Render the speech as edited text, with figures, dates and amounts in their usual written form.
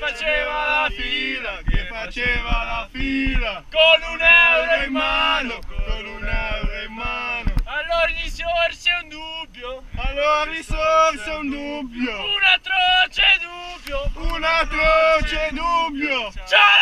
faceva la fila, che faceva la fila, con un euro in mano, con un euro in mano. allora risorse un dubbio, Allora risorse un dubbio, un atroce dubbio, un atroce dubbio. ciao!